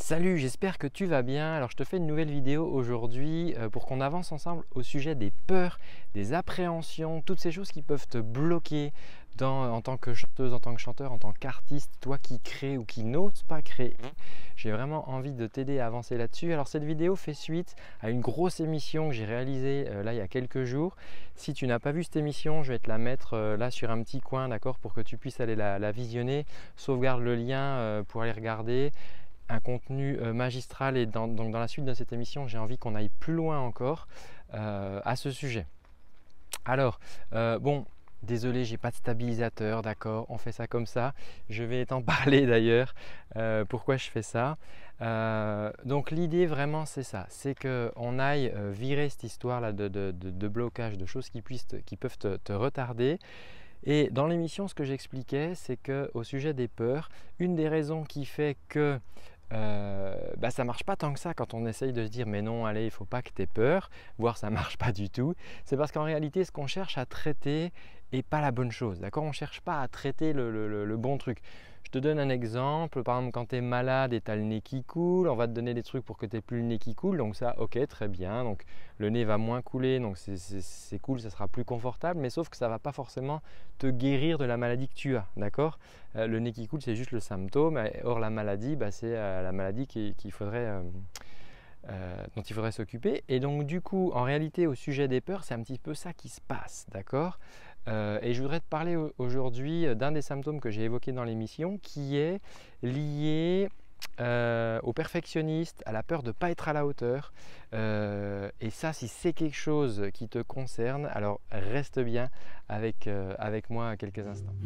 Salut, j'espère que tu vas bien. Alors je te fais une nouvelle vidéo aujourd'hui pour qu'on avance ensemble au sujet des peurs, des appréhensions, toutes ces choses qui peuvent te bloquer en tant que chanteuse, en tant que chanteur, en tant qu'artiste, toi qui crée ou qui n'ose pas créer. J'ai vraiment envie de t'aider à avancer là-dessus. Alors cette vidéo fait suite à une grosse émission que j'ai réalisée là il y a quelques jours. Si tu n'as pas vu cette émission, je vais te la mettre là sur un petit coin, d'accord, pour que tu puisses aller la visionner. Sauvegarde le lien pour aller regarder. Un contenu magistral et donc dans la suite de cette émission, j'ai envie qu'on aille plus loin encore à ce sujet. Alors, bon, désolé, j'ai pas de stabilisateur, d'accord, on fait ça comme ça. Je vais t'en parler d'ailleurs, pourquoi je fais ça. Donc l'idée vraiment c'est ça, c'est qu'on aille virer cette histoire-là de blocage, de choses qui peuvent te retarder. Et dans l'émission, ce que j'expliquais, c'est qu'au sujet des peurs, une des raisons qui fait que ça ne marche pas tant que ça quand on essaye de se dire mais non, allez, il ne faut pas que tu aies peur, voire ça ne marche pas du tout, c'est parce qu'en réalité, ce qu'on cherche à traiter n'est pas la bonne chose. D'accord? On ne cherche pas à traiter le bon truc. Je te donne un exemple, par exemple quand tu es malade et tu as le nez qui coule, on va te donner des trucs pour que tu n'aies plus le nez qui coule, donc ça ok, très bien, donc le nez va moins couler, donc c'est cool, ça sera plus confortable, mais sauf que ça ne va pas forcément te guérir de la maladie que tu as, d'accord? Le nez qui coule c'est juste le symptôme, or la maladie c'est la maladie dont il faudrait s'occuper. Et donc du coup, en réalité, au sujet des peurs, c'est un petit peu ça qui se passe, d'accord? Et je voudrais te parler aujourd'hui d'un des symptômes que j'ai évoqué dans l'émission qui est lié au perfectionniste, à la peur de ne pas être à la hauteur. Et ça, si c'est quelque chose qui te concerne, alors reste bien avec moi quelques instants.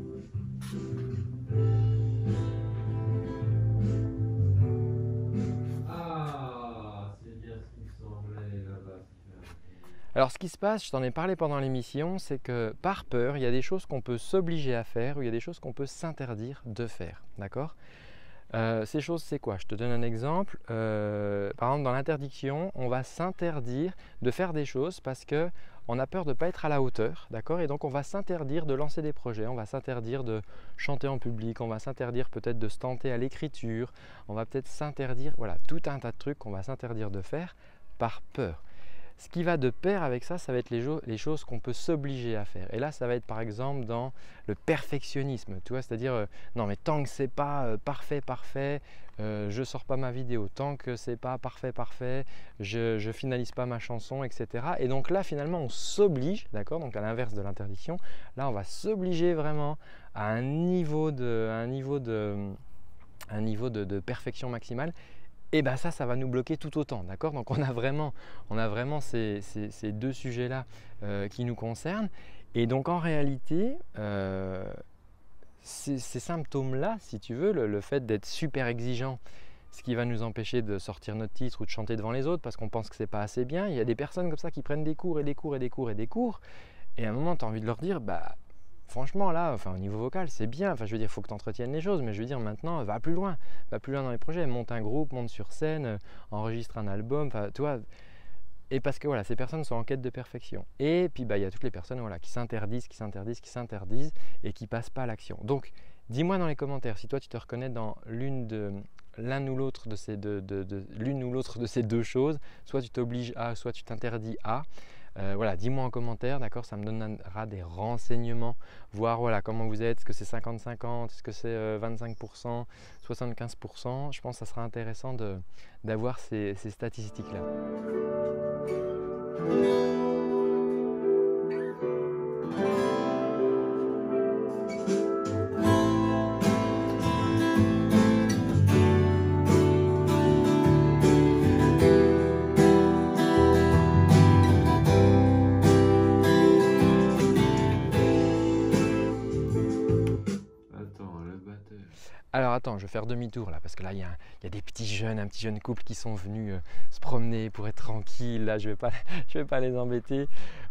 Alors ce qui se passe, je t'en ai parlé pendant l'émission, c'est que par peur, il y a des choses qu'on peut s'obliger à faire ou il y a des choses qu'on peut s'interdire de faire. D'accord? Ces choses, c'est quoi? Je te donne un exemple. Par exemple, dans l'interdiction, on va s'interdire de faire des choses parce qu'on a peur de ne pas être à la hauteur. D'accord? Et donc on va s'interdire de lancer des projets, on va s'interdire de chanter en public, on va s'interdire peut-être de se tenter à l'écriture, on va peut-être s'interdire, voilà, tout un tas de trucs qu'on va s'interdire de faire par peur. Ce qui va de pair avec ça, ça va être les choses qu'on peut s'obliger à faire. Et là, ça va être par exemple dans le perfectionnisme, tu vois, c'est-à-dire non mais tant que c'est pas parfait, je sors pas ma vidéo. Tant que c'est pas parfait, je finalise pas ma chanson, etc. Et donc là, finalement, on s'oblige, d'accord? Donc à l'inverse de l'interdiction, là, on va s'obliger vraiment à un niveau de perfection maximale. Et bien ça va nous bloquer tout autant, d'accord? Donc on a vraiment ces deux sujets-là qui nous concernent. Et donc en réalité, ces symptômes-là, si tu veux, le fait d'être super exigeant, ce qui va nous empêcher de sortir notre titre ou de chanter devant les autres parce qu'on pense que c'est pas assez bien. Il y a des personnes comme ça qui prennent des cours et des cours et des cours et des cours. Et à un moment, tu as envie de leur dire, franchement, là, au niveau vocal, c'est bien. Je veux dire, il faut que tu entretiennes les choses, mais je veux dire, maintenant, va plus loin dans les projets. Monte un groupe, monte sur scène, enregistre un album, tu vois. Et parce que voilà, ces personnes sont en quête de perfection. Et puis, il y a toutes les personnes qui s'interdisent et qui passent pas à l'action. Donc, dis-moi dans les commentaires si toi, tu te reconnais dans l'une ou l'autre de ces deux choses. Soit tu t'obliges à, soit tu t'interdis à. Voilà, dis-moi en commentaire, d'accord, ça me donnera des renseignements, voir comment vous êtes, est-ce que c'est 50-50, est-ce que c'est 25%, 75%, je pense que ça sera intéressant d'avoir ces statistiques-là. Alors attends, je vais faire demi-tour là parce que là il y a un petit jeune couple qui sont venus se promener pour être tranquille. Là je vais pas les embêter.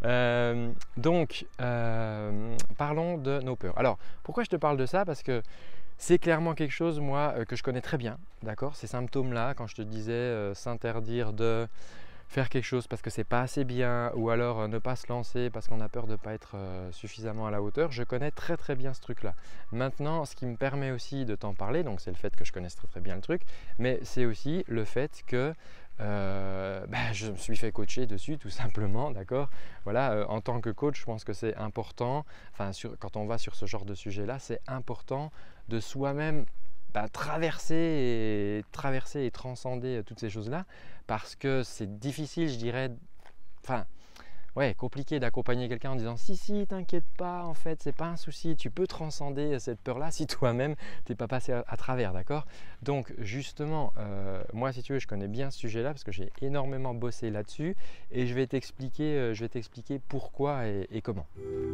Parlons de nos peurs. Alors pourquoi je te parle de ça? Parce que c'est clairement quelque chose moi que je connais très bien. D'accord? Ces symptômes là, quand je te disais s'interdire de faire quelque chose parce que c'est pas assez bien ou alors ne pas se lancer parce qu'on a peur de ne pas être suffisamment à la hauteur, je connais très très bien ce truc-là. Maintenant, ce qui me permet aussi de t'en parler, donc c'est le fait que je connaisse très très bien le truc, mais c'est aussi le fait que je me suis fait coacher dessus tout simplement, d'accord. Voilà, en tant que coach, je pense que c'est important, enfin quand on va sur ce genre de sujet-là, c'est important de soi-même traverser et transcender toutes ces choses-là parce que c'est difficile, je dirais, enfin, ouais, compliqué d'accompagner quelqu'un en disant si, t'inquiète pas, en fait, c'est pas un souci, tu peux transcender cette peur-là si toi-même t'es pas passé à travers, d'accord? Donc, justement, moi, si tu veux, je connais bien ce sujet-là parce que j'ai énormément bossé là-dessus et je vais t'expliquer pourquoi et comment.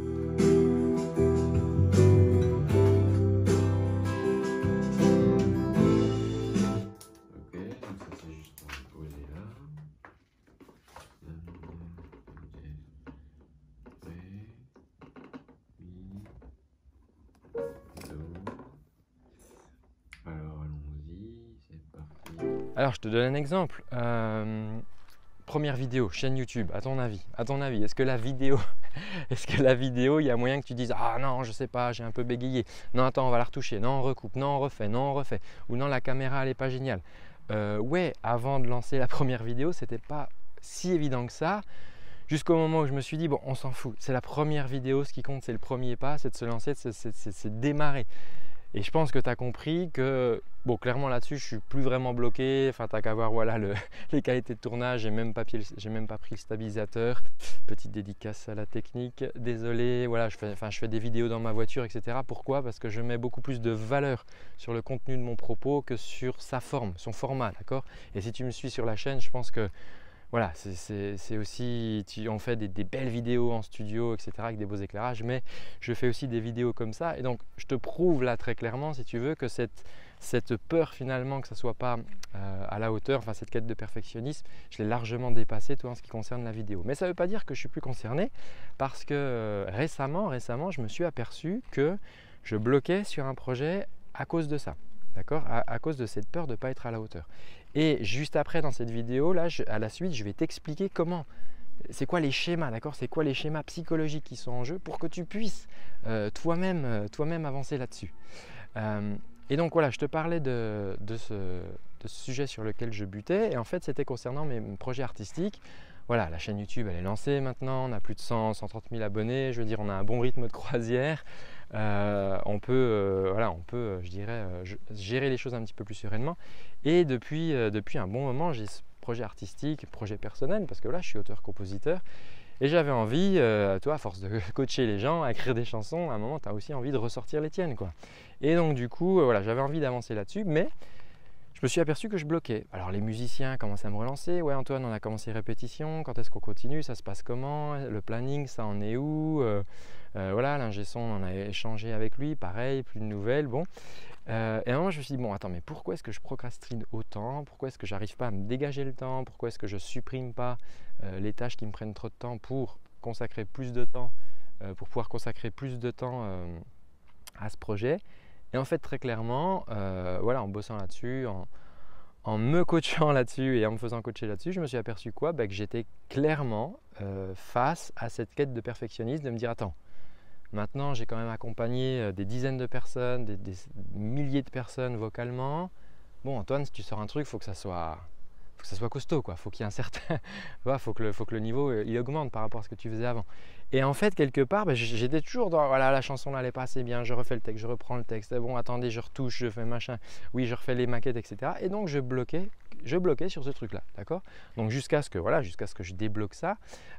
Alors, je te donne un exemple. Première vidéo, chaîne YouTube, à ton avis, est-ce que la vidéo, il y a moyen que tu dises ah non, je sais pas, j'ai un peu bégayé. Non, attends, on va la retoucher. Non, on recoupe. Non, on refait. Non, on refait. Ou non, la caméra, elle n'est pas géniale. Ouais, avant de lancer la première vidéo, c'était pas si évident que ça. Jusqu'au moment où je me suis dit bon, on s'en fout. C'est la première vidéo, ce qui compte, c'est le premier pas, c'est de se lancer, c'est de démarrer. Et je pense que tu as compris que, bon, clairement là-dessus, je suis plus vraiment bloqué. Enfin, tu n'as qu'à voir voilà, les qualités de tournage. J'ai même pas pris le stabilisateur. Petite dédicace à la technique. Désolé, voilà, je fais des vidéos dans ma voiture, etc. Pourquoi? Parce que je mets beaucoup plus de valeur sur le contenu de mon propos que sur sa forme, son format, d'accord? Et si tu me suis sur la chaîne, je pense que voilà, c'est aussi, on fait des belles vidéos en studio, etc. avec des beaux éclairages, mais je fais aussi des vidéos comme ça. Et donc, je te prouve là très clairement, si tu veux, que cette peur finalement que ça ne soit pas à la hauteur, enfin cette quête de perfectionnisme, je l'ai largement dépassée toi en ce qui concerne la vidéo. Mais ça ne veut pas dire que je suis plus concerné parce que récemment, je me suis aperçu que je bloquais sur un projet à cause de ça. D'accord, à cause de cette peur de ne pas être à la hauteur. Et juste après dans cette vidéo, là, à la suite, je vais t'expliquer comment, c'est quoi les schémas, d'accord? C'est quoi les schémas psychologiques qui sont en jeu pour que tu puisses toi-même avancer là-dessus. Et donc voilà, je te parlais de ce sujet sur lequel je butais et en fait c'était concernant mes projets artistiques. Voilà, la chaîne YouTube elle est lancée maintenant, on a plus de 130 000 abonnés, je veux dire on a un bon rythme de croisière. On peut, je dirais, gérer les choses un petit peu plus sereinement. Et depuis un bon moment, j'ai ce projet artistique, projet personnel, parce que là, je suis auteur-compositeur. Et j'avais envie, toi, à force de coacher les gens, à écrire des chansons, à un moment, tu as aussi envie de ressortir les tiennes, quoi. Et donc, du coup, voilà, j'avais envie d'avancer là-dessus, mais je me suis aperçu que je bloquais. Alors les musiciens commençaient à me relancer. Ouais Antoine, on a commencé les répétitions. Quand est-ce qu'on continue? Ça se passe comment? Le planning, ça en est où? Voilà, l'ingé son, on en a échangé avec lui. Pareil, plus de nouvelles. Bon. Et à un moment, je me suis dit, bon, attends, mais pourquoi est-ce que je procrastine autant? Pourquoi est-ce que j'arrive pas à me dégager le temps? Pourquoi est-ce que je supprime pas les tâches qui me prennent trop de temps pour consacrer plus de temps, pour pouvoir consacrer plus de temps à ce projet? Et en fait, très clairement, voilà, en bossant là-dessus, en me coachant là-dessus et en me faisant coacher là-dessus, je me suis aperçu quoi? Que j'étais clairement face à cette quête de perfectionnisme, de me dire attends, maintenant j'ai quand même accompagné des dizaines de personnes, des milliers de personnes vocalement. Bon Antoine, si tu sors un truc, il faut que ça soit costaud, quoi. Faut qu'il y ait un certain, faut que le niveau il augmente par rapport à ce que tu faisais avant. Et en fait, quelque part, j'étais toujours dans voilà, la chanson n'allait pas assez bien, je refais le texte, je reprends le texte. Bon, attendez, je retouche, je fais machin. Oui, je refais les maquettes, etc. Et donc je bloquais sur ce truc-là, d'accord. Donc jusqu'à ce que je débloque ça,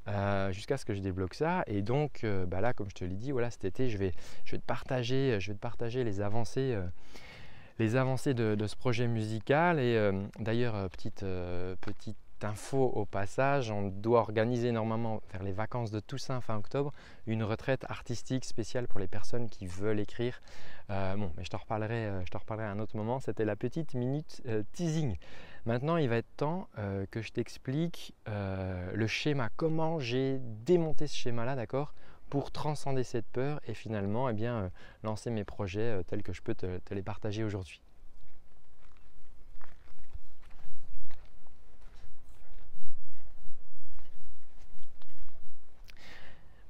Et donc là, comme je te l'ai dit, voilà, cet été, je vais te partager les avancées. De ce projet musical et d'ailleurs petite info au passage, on doit organiser normalement vers les vacances de Toussaint fin octobre une retraite artistique spéciale pour les personnes qui veulent écrire. Mais je t'en reparlerai à un autre moment. C'était la petite minute teasing. Maintenant il va être temps que je t'explique le schéma, comment j'ai démonté ce schéma là, d'accord, pour transcender cette peur et finalement lancer mes projets tels que je peux te les partager aujourd'hui.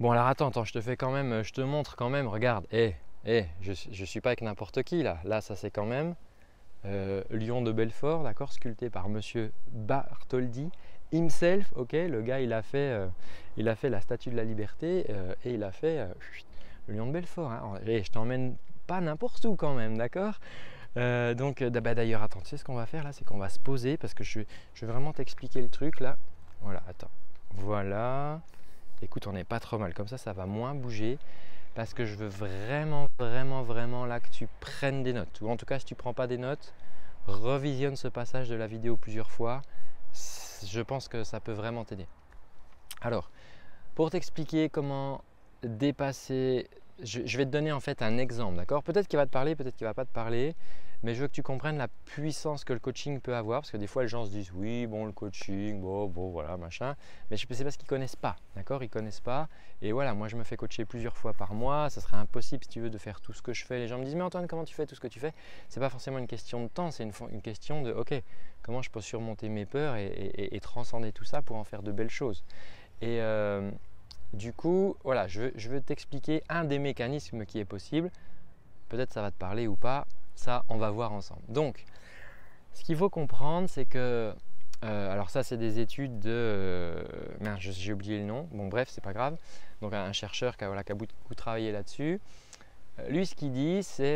Bon alors attends, je te fais quand même, je te montre quand même, regarde, je suis pas avec n'importe qui là. Là, ça c'est quand même Lion de Belfort, d'accord, sculpté par Monsieur Bartholdi himself, ok. Le gars, il a fait la Statue de la Liberté et il a fait le Lion de Belfort. Hein. Et je t'emmène pas n'importe où quand même, d'accord. D'ailleurs, attends, tu sais ce qu'on va faire là, c'est qu'on va se poser parce que je vais vraiment t'expliquer le truc là. Voilà, attends, voilà. Écoute, on n'est pas trop mal, comme ça va moins bouger. Parce que je veux vraiment, vraiment, vraiment là que tu prennes des notes. Ou en tout cas, si tu ne prends pas des notes, revisionne ce passage de la vidéo plusieurs fois. Je pense que ça peut vraiment t'aider. Alors, pour t'expliquer comment dépasser, je vais te donner en fait un exemple, d'accord? Peut-être qu'il va te parler, peut-être qu'il ne va pas te parler. Mais je veux que tu comprennes la puissance que le coaching peut avoir, parce que des fois les gens se disent oui, bon, le coaching, bon, voilà, machin, mais c'est parce qu'ils ne connaissent pas, d'accord? Ils ne connaissent pas. Et voilà, moi je me fais coacher plusieurs fois par mois, ça serait impossible si tu veux de faire tout ce que je fais. Les gens me disent mais Antoine, comment tu fais tout ce que tu fais? Ce n'est pas forcément une question de temps, c'est une question de ok, comment je peux surmonter mes peurs et transcender tout ça pour en faire de belles choses. Et du coup, voilà, je veux t'expliquer un des mécanismes qui est possible. Peut-être ça va te parler ou pas. Ça, on va voir ensemble. Donc, ce qu'il faut comprendre, c'est que, alors ça, c'est des études de, merde, j'ai oublié le nom. Bon, bref, c'est pas grave. Donc, un chercheur qui a beaucoup travaillé là-dessus. Lui, ce qu'il dit, c'est,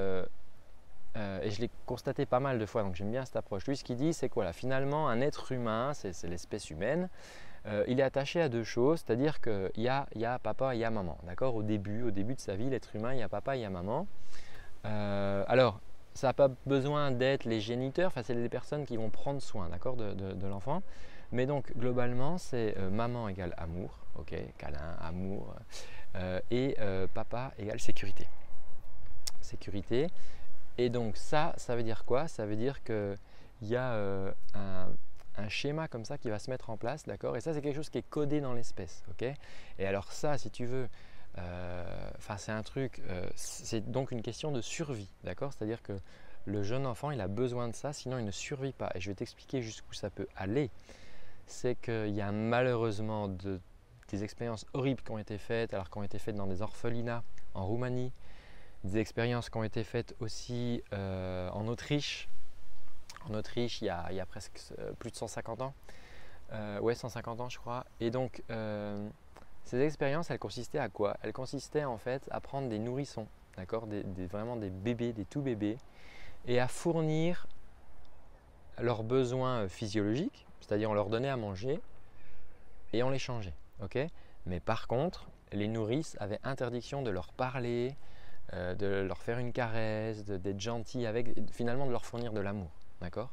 et je l'ai constaté pas mal de fois, donc j'aime bien cette approche. Lui, ce qu'il dit, c'est que voilà, finalement, un être humain, c'est l'espèce humaine. Il est attaché à deux choses, c'est-à-dire qu'il y a papa et il y a maman. D'accord? Au début de sa vie, l'être humain, il y a papa et il y a maman. Alors, ça n'a pas besoin d'être les géniteurs, enfin, c'est les personnes qui vont prendre soin, d'accord, de l'enfant. Mais donc, globalement, c'est maman égale amour, ok, câlin, amour, et papa égale sécurité. Sécurité. Et donc, ça veut dire quoi? Ça veut dire qu'il y a un schéma comme ça qui va se mettre en place, d'accord? Et ça, c'est quelque chose qui est codé dans l'espèce, ok? Et alors ça, si tu veux, c'est un truc, c'est donc une question de survie, d'accord? C'est-à-dire que le jeune enfant, il a besoin de ça, sinon il ne survit pas. Et je vais t'expliquer jusqu'où ça peut aller. C'est qu'il y a malheureusement des expériences horribles qui ont été faites, alors qui ont été faites dans des orphelinats en Roumanie, des expériences qui ont été faites aussi en Autriche. En Autriche, il y a presque plus de 150 ans. Ouais, 150 ans, je crois. Et donc, ces expériences, elles consistaient à quoi? Elles consistaient en fait à prendre des nourrissons, d'accord, vraiment des bébés, des tout bébés, et à fournir leurs besoins physiologiques, c'est-à-dire on leur donnait à manger et on les changeait, ok? Mais par contre, les nourrices avaient interdiction de leur parler, de leur faire une caresse, d'être gentil avec, finalement de leur fournir de l'amour, d'accord?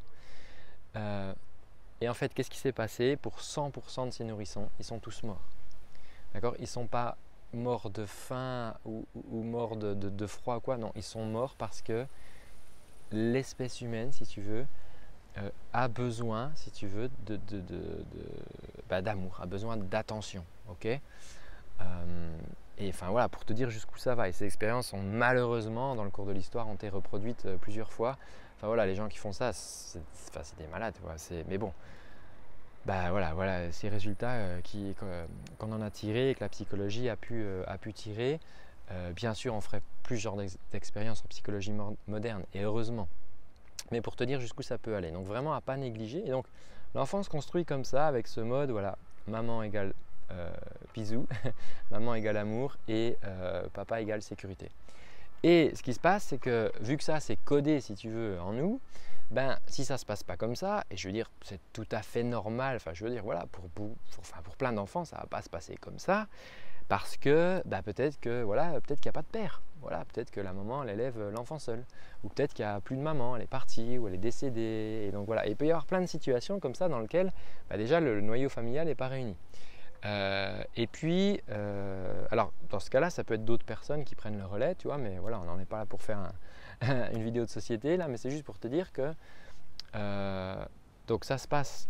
Et en fait, qu'est-ce qui s'est passé? Pour 100% de ces nourrissons, ils sont tous morts. D'accord? Ils ne sont pas morts de faim ou morts de froid, quoi. Non, ils sont morts parce que l'espèce humaine, si tu veux, a besoin, si tu veux, d'amour, a besoin d'attention. Ok? Et enfin voilà, pour te dire jusqu'où ça va. Et ces expériences ont malheureusement, dans le cours de l'histoire, ont été reproduites plusieurs fois. Enfin voilà, les gens qui font ça, c'est des malades. Quoi. Mais bon. Voilà ces résultats qu'on en a tirés et que la psychologie a pu tirer. Bien sûr, on ferait plus ce genre d'expérience en psychologie moderne, et heureusement. Mais pour te dire jusqu'où ça peut aller. Donc vraiment à pas négliger. Et donc l'enfant se construit comme ça, avec ce mode, voilà, maman égale bisous, maman égale amour et papa égale sécurité. Et ce qui se passe, c'est que vu que ça c'est codé, si tu veux, en nous, ben, si ça ne se passe pas comme ça, et je veux dire, c'est tout à fait normal, enfin je veux dire, voilà, pour plein d'enfants, ça ne va pas se passer comme ça, parce que peut-être qu'il n'y a pas de père, voilà, peut-être que la maman, elle élève l'enfant seul, ou peut-être qu'il n'y a plus de maman, elle est partie, ou elle est décédée, et donc voilà, et il peut y avoir plein de situations comme ça dans lesquelles déjà le noyau familial n'est pas réuni. Et puis, alors dans ce cas-là, ça peut être d'autres personnes qui prennent le relais, tu vois, mais voilà, on n'en est pas là pour faire une vidéo de société là, mais c'est juste pour te dire que donc ça se passe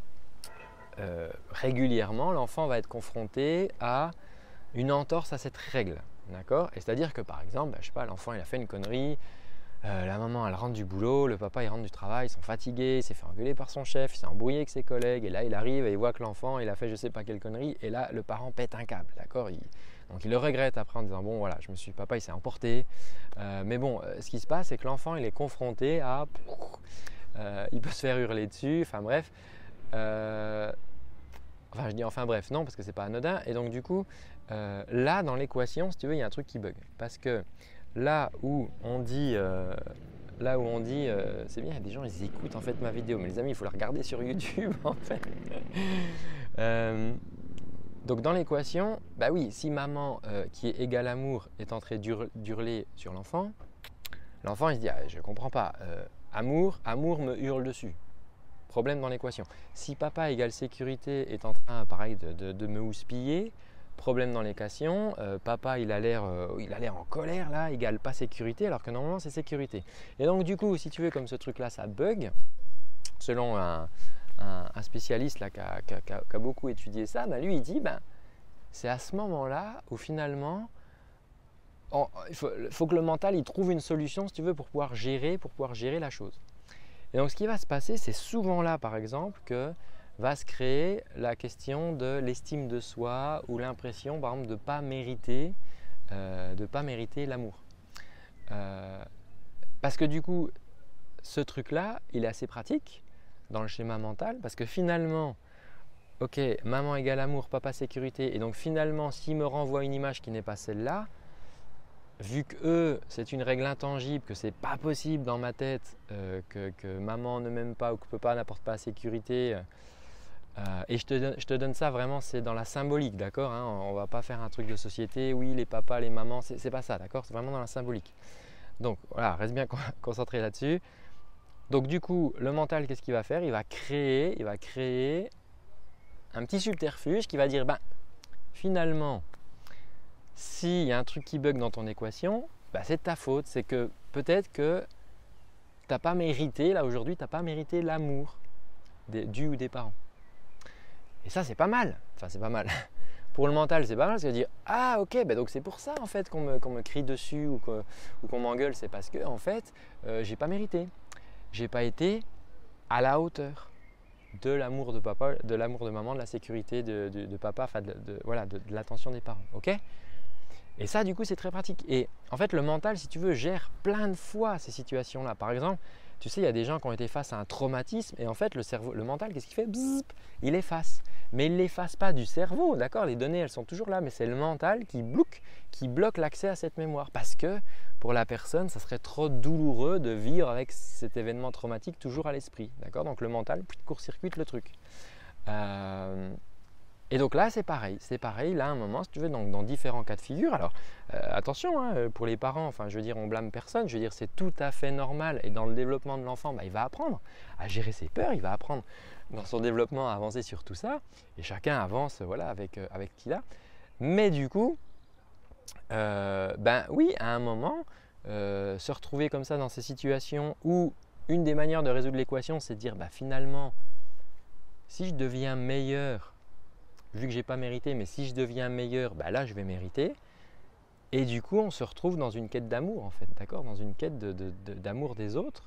régulièrement. L'enfant va être confronté à une entorse à cette règle, d'accord? Et c'est-à-dire que par exemple, je sais pas, l'enfant il a fait une connerie, La maman, elle rentre du boulot, le papa, il rentre du travail, ils sont fatigués, il s'est fait engueuler par son chef, il s'est embrouillé avec ses collègues, et là, il arrive et il voit que l'enfant, il a fait je sais pas quelle connerie, et là, le parent pète un câble, d'accord? Donc, il le regrette après en disant, bon, voilà, papa, il s'est emporté. Mais bon, ce qui se passe, c'est que l'enfant, il est confronté à… il peut se faire hurler dessus, enfin bref. Enfin, je dis enfin bref, non, parce que c'est pas anodin. Et donc, du coup, là, dans l'équation, si tu veux, il y a un truc qui bug. Parce que là où on dit, c'est bien, il y a des gens, ils écoutent en fait ma vidéo. Mais les amis, il faut la regarder sur YouTube, en fait. Donc, dans l'équation, bah oui, si maman, qui est égale amour, est en train d'hurler sur l'enfant, l'enfant, il se dit, ah, je comprends pas, amour me hurle dessus. Problème dans l'équation. Si papa égale sécurité est en train, pareil, de me houspiller, problème dans l'équation. Papa, il a l'air en colère là, égale pas sécurité, alors que normalement c'est sécurité. Et donc du coup, si tu veux, comme ce truc-là, ça bug, selon un spécialiste là, qui a beaucoup étudié ça, bah, lui il dit, c'est à ce moment-là où finalement, il faut que le mental il trouve une solution, si tu veux, pour pouvoir gérer la chose. Et donc, ce qui va se passer, c'est souvent là, par exemple, que va se créer la question de l'estime de soi ou l'impression, par exemple, de ne pas mériter l'amour. Parce que du coup, ce truc-là, il est assez pratique dans le schéma mental parce que finalement, ok, maman égale amour, papa sécurité, et donc finalement, s'il me renvoie une image qui n'est pas celle-là, vu que c'est une règle intangible, que c'est pas possible dans ma tête que maman ne m'aime pas ou que papa n'apporte pas la sécurité, et je te donne ça vraiment, c'est dans la symbolique, d'accord, hein, on va pas faire un truc de société, oui, les papas, les mamans, c'est pas ça, d'accord, c'est vraiment dans la symbolique. Donc voilà, reste bien concentré là-dessus. Donc du coup, le mental, qu'est-ce qu'il va faire? Il va créer un petit subterfuge qui va dire, finalement, s'il y a un truc qui bug dans ton équation, c'est de ta faute. C'est que peut-être que tu n'as pas mérité, là aujourd'hui, tu n'as pas mérité l'amour du ou des parents. Et ça, c'est pas mal. Enfin, c'est pas mal. Pour le mental, c'est pas mal. C'est de dire, ah ok, donc c'est pour ça en fait qu'on me crie dessus ou qu'on m'engueule. C'est parce que en fait, j'ai pas mérité. J'ai pas été à la hauteur de l'amour de papa, de l'amour de maman, de la sécurité de papa, enfin de l'attention des parents. Ok? Et ça, du coup, c'est très pratique. Et en fait, le mental, si tu veux, gère plein de fois ces situations-là. Par exemple, tu sais, il y a des gens qui ont été face à un traumatisme et en fait, le mental, qu'est-ce qu'il fait? Bzzz, il efface. Mais il ne l'efface pas du cerveau, d'accord? Les données, elles sont toujours là, mais c'est le mental qui bloque l'accès à cette mémoire. Parce que pour la personne, ça serait trop douloureux de vivre avec cet événement traumatique toujours à l'esprit, d'accord? Donc le mental court-circuite le truc. Et donc là, c'est pareil, là, à un moment, si tu veux, dans différents cas de figure. Alors, attention, hein, pour les parents, enfin, je veux dire, on blâme personne. Je veux dire, c'est tout à fait normal. Et dans le développement de l'enfant, il va apprendre à gérer ses peurs. Il va apprendre dans son développement à avancer sur tout ça. Et chacun avance, voilà, avec ce qu'il a. Mais du coup, oui, à un moment, se retrouver comme ça dans ces situations où une des manières de résoudre l'équation, c'est de dire, finalement, si je deviens meilleur, vu que je n'ai pas mérité, mais si je deviens meilleur, là je vais mériter. Et du coup, on se retrouve dans une quête d'amour en fait, d'accord? Dans une quête d'amour des autres.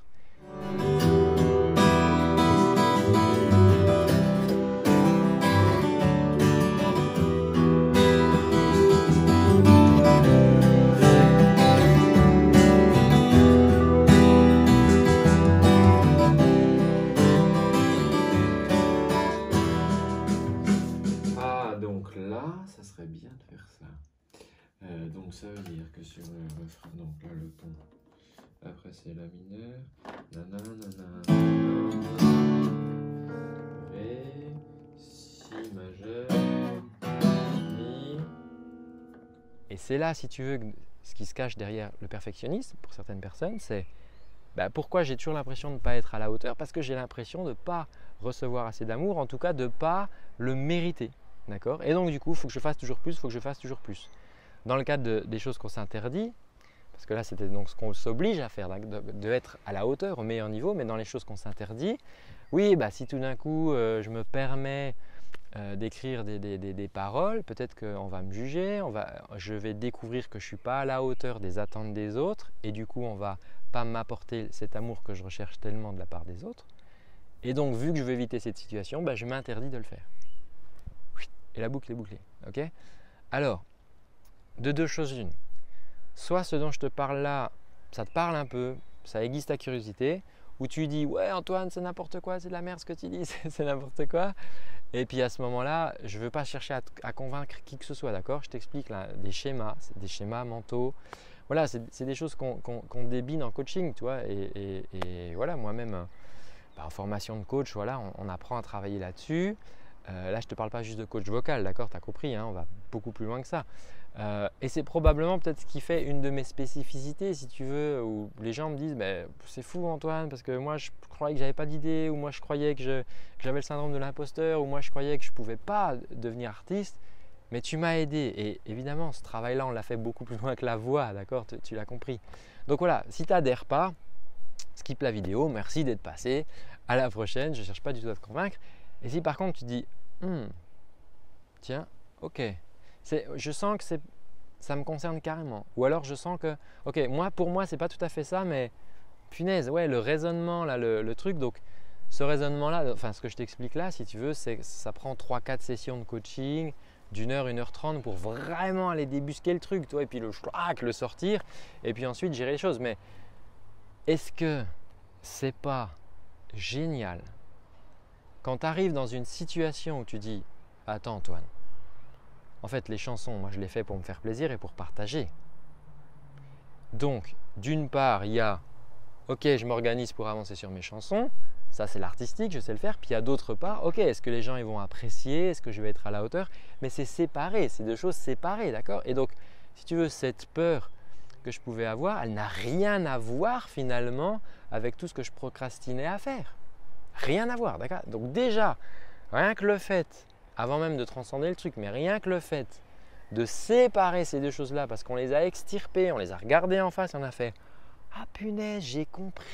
Donc là, ça serait bien de faire ça. Donc ça veut dire que sur le refrain, donc là le ton, après c'est la mineur, Ré, Si majeur, Mi. Et c'est là, si tu veux, ce qui se cache derrière le perfectionnisme pour certaines personnes, c'est pourquoi j'ai toujours l'impression de ne pas être à la hauteur? Parce que j'ai l'impression de ne pas recevoir assez d'amour, en tout cas de ne pas le mériter. D'accord? Et donc du coup, il faut que je fasse toujours plus, Dans le cadre des choses qu'on s'interdit, parce que là c'était donc ce qu'on s'oblige à faire, de être à la hauteur, au meilleur niveau, mais dans les choses qu'on s'interdit, oui, si tout d'un coup je me permets d'écrire des paroles, peut-être qu'on va me juger, je vais découvrir que je ne suis pas à la hauteur des attentes des autres et du coup on ne va pas m'apporter cet amour que je recherche tellement de la part des autres. Et donc vu que je veux éviter cette situation, je m'interdis de le faire. Et la boucle est bouclée. Okay, alors, de deux choses l'une. Soit ce dont je te parle là, ça te parle un peu, ça aiguise ta curiosité, ou tu dis « Ouais Antoine, c'est n'importe quoi, c'est de la merde ce que tu dis, c'est n'importe quoi ». Et puis à ce moment-là, je ne veux pas chercher à convaincre qui que ce soit, d'accord? Je t'explique là, des schémas mentaux. Voilà, c'est des choses qu'on débine en coaching, tu vois. Et voilà, moi-même, en formation de coach, voilà, on apprend à travailler là-dessus. Là, je ne te parle pas juste de coach vocal, d'accord? Tu as compris, hein, on va beaucoup plus loin que ça. Et c'est probablement peut-être ce qui fait une de mes spécificités, si tu veux, où les gens me disent c'est fou Antoine, parce que moi je croyais que j'avais pas d'idée, ou moi je croyais que j'avais le syndrome de l'imposteur, ou moi je croyais que je ne pouvais pas devenir artiste, mais tu m'as aidé. Et évidemment, ce travail-là, on l'a fait beaucoup plus loin que la voix, d'accord? Tu l'as compris. Donc voilà, si tu n'adhères pas, skip la vidéo, merci d'être passé, à la prochaine, je ne cherche pas du tout à te convaincre. Et si par contre tu dis tiens, ok, je sens que ça me concerne carrément. Ou alors je sens que, ok, pour moi, c'est pas tout à fait ça, mais punaise, ouais, le raisonnement, là, le truc. Donc, ce raisonnement-là, enfin, ce que je t'explique là, si tu veux, c'est que ça prend 3-4 sessions de coaching d'1 heure, 1h30 pour vraiment aller débusquer le truc, toi, et puis le sortir, et puis ensuite gérer les choses. Mais est-ce que c'est pas génial quand tu arrives dans une situation où tu dis « Attends Antoine, en fait les chansons, moi je les fais pour me faire plaisir et pour partager. Donc d'une part, il y a « Ok, je m'organise pour avancer sur mes chansons ». Ça c'est l'artistique, je sais le faire. Puis il y a d'autre part « Ok, est-ce que les gens ils vont apprécier? Est-ce que je vais être à la hauteur ?» Mais c'est séparé, c'est deux choses séparées, d'accord? Et donc si tu veux, cette peur que je pouvais avoir, elle n'a rien à voir finalement avec tout ce que je procrastinais à faire. Rien à voir, d'accord? Donc déjà, rien que le fait, avant même de transcender le truc, mais rien que le fait de séparer ces deux choses-là parce qu'on les a extirpées, on les a regardées en face, on a fait « Ah punaise, j'ai compris !»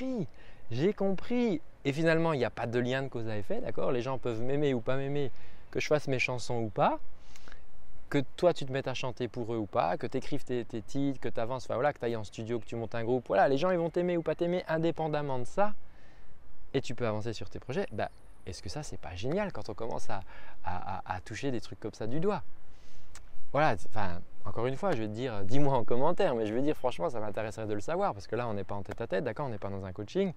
Et finalement, il n'y a pas de lien de cause à effet, d'accord? Les gens peuvent m'aimer ou pas m'aimer, que je fasse mes chansons ou pas, que toi tu te mettes à chanter pour eux ou pas, que tu écrives tes titres, que tu avances, enfin voilà, que tu ailles en studio, que tu montes un groupe. Voilà, les gens ils vont t'aimer ou pas t'aimer indépendamment de ça. Et tu peux avancer sur tes projets, est-ce que ça, c'est pas génial quand on commence à toucher des trucs comme ça du doigt? Voilà, enfin, encore une fois, je vais te dire, dis-moi en commentaire, mais je vais dire franchement, ça m'intéresserait de le savoir parce que là, on n'est pas en tête à tête, d'accord? On n'est pas dans un coaching.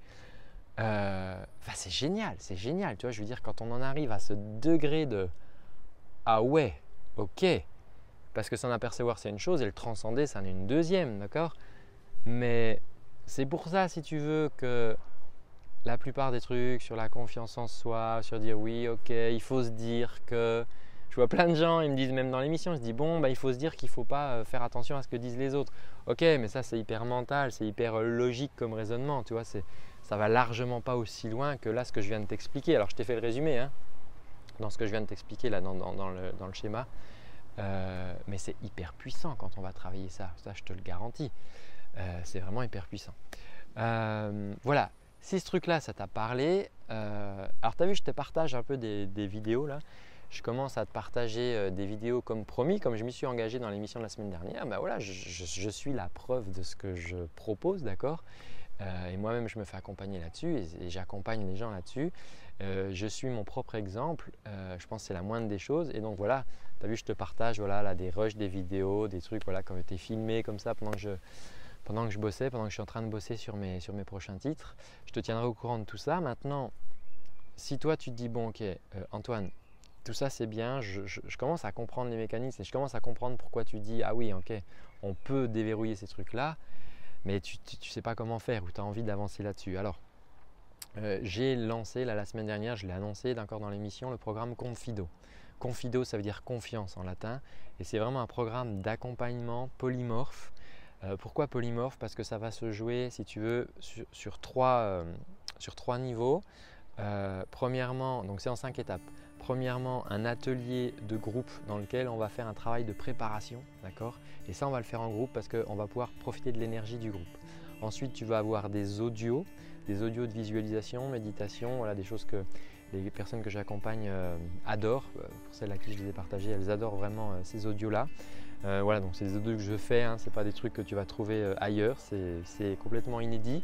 C'est génial, tu vois, je veux dire, quand on en arrive à ce degré de « Ah ouais, ok », parce que s'en apercevoir, c'est une chose et le transcender, c'en est une deuxième, d'accord? Mais c'est pour ça, si tu veux, que la plupart des trucs sur la confiance en soi, sur dire oui, ok, il faut se dire que… Je vois plein de gens, ils me disent même dans l'émission, ils se disent bon, il faut se dire qu'il ne faut pas faire attention à ce que disent les autres. Ok, mais ça c'est hyper mental, c'est hyper logique comme raisonnement, tu vois, ça va largement pas aussi loin que là ce que je viens de t'expliquer. Alors je t'ai fait le résumé hein, dans ce que je viens de t'expliquer là dans le schéma, mais c'est hyper puissant quand on va travailler ça je te le garantis, c'est vraiment hyper puissant. Voilà. Si ce truc-là, ça t'a parlé, alors tu as vu, je te partage un peu des vidéos là. Je commence à te partager des vidéos comme promis, comme je m'y suis engagé dans l'émission de la semaine dernière. Voilà, je suis la preuve de ce que je propose, d'accord? Et moi-même, je me fais accompagner là-dessus et j'accompagne les gens là-dessus. Je suis mon propre exemple. Je pense que c'est la moindre des choses. Et donc voilà, tu as vu, je te partage voilà, là, des rushs, des vidéos, des trucs voilà, qui ont été filmés comme ça pendant que je bossais, pendant que je suis en train de bosser sur mes prochains titres. Je te tiendrai au courant de tout ça. Maintenant, si toi tu te dis bon ok Antoine, tout ça c'est bien, je commence à comprendre les mécanismes et je commence à comprendre pourquoi tu dis ah oui ok, on peut déverrouiller ces trucs-là, mais tu ne sais pas comment faire ou tu as envie d'avancer là-dessus. Alors, j'ai lancé la semaine dernière, je l'ai annoncé encore dans l'émission, le programme Confido. Confido, ça veut dire confiance en latin et c'est vraiment un programme d'accompagnement polymorphe. Pourquoi polymorphe? Parce que ça va se jouer, si tu veux, sur trois niveaux. Premièrement, donc c'est en 5 étapes. Premièrement, un atelier de groupe dans lequel on va faire un travail de préparation, d'accord? Et ça, on va le faire en groupe parce qu'on va pouvoir profiter de l'énergie du groupe. Ensuite, tu vas avoir des audios de visualisation, méditation, voilà, des choses que Les personnes que j'accompagne adorent. Pour celles à qui je les ai partagées, elles adorent vraiment ces audios-là. Voilà, donc c'est des audios que je fais, hein, ce n'est pas des trucs que tu vas trouver ailleurs, c'est complètement inédit.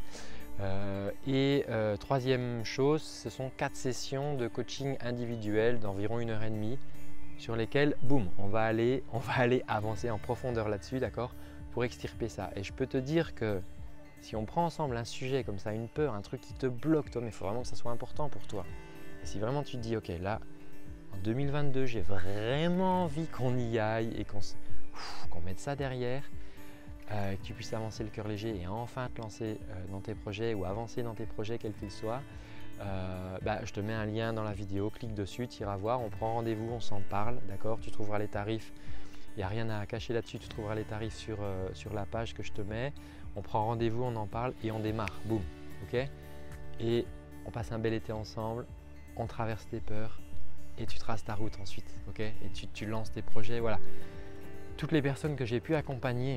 Troisième chose, ce sont 4 sessions de coaching individuel d'environ 1h30 sur lesquelles, boum, on va aller avancer en profondeur là-dessus, d'accord, pour extirper ça. Et je peux te dire que si on prend ensemble un sujet comme ça, une peur, un truc qui te bloque, toi, mais il faut vraiment que ça soit important pour toi. Et si vraiment tu te dis, ok, là, en 2022, j'ai vraiment envie qu'on y aille et qu'on mette ça derrière, que tu puisses avancer le cœur léger et enfin te lancer dans tes projets ou avancer dans tes projets quels qu'ils soient, je te mets un lien dans la vidéo, clique dessus, tu iras voir, on prend rendez-vous, on s'en parle, d'accord, tu trouveras les tarifs, il n'y a rien à cacher là-dessus, tu trouveras les tarifs sur la page que je te mets, on prend rendez-vous, on en parle et on démarre, boum, ok, et on passe un bel été ensemble, on traverse tes peurs et tu traces ta route ensuite, ok, et tu lances tes projets, voilà. Toutes les personnes que j'ai pu accompagner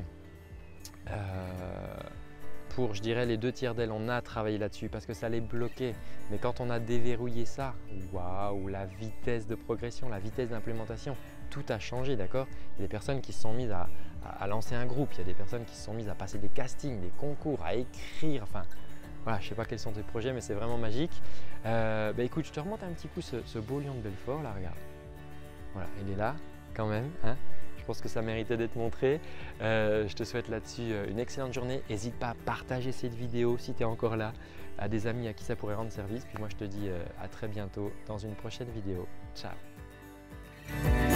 pour, je dirais, les 2/3 d'elles, on a travaillé là-dessus parce que ça les bloquait. Mais quand on a déverrouillé ça, waouh, la vitesse de progression, la vitesse d'implémentation, tout a changé, d'accord? Il y a des personnes qui se sont mises à lancer un groupe, il y a des personnes qui se sont mises à passer des castings, des concours, à écrire, enfin, voilà, je ne sais pas quels sont tes projets, mais c'est vraiment magique. Écoute, je te remonte un petit coup ce beau lion de Belfort, là, regarde. Voilà, il est là, quand même, hein. Je pense que ça méritait d'être montré. Je te souhaite là-dessus une excellente journée. N'hésite pas à partager cette vidéo si tu es encore là à des amis à qui ça pourrait rendre service. Puis moi, je te dis à très bientôt dans une prochaine vidéo. Ciao!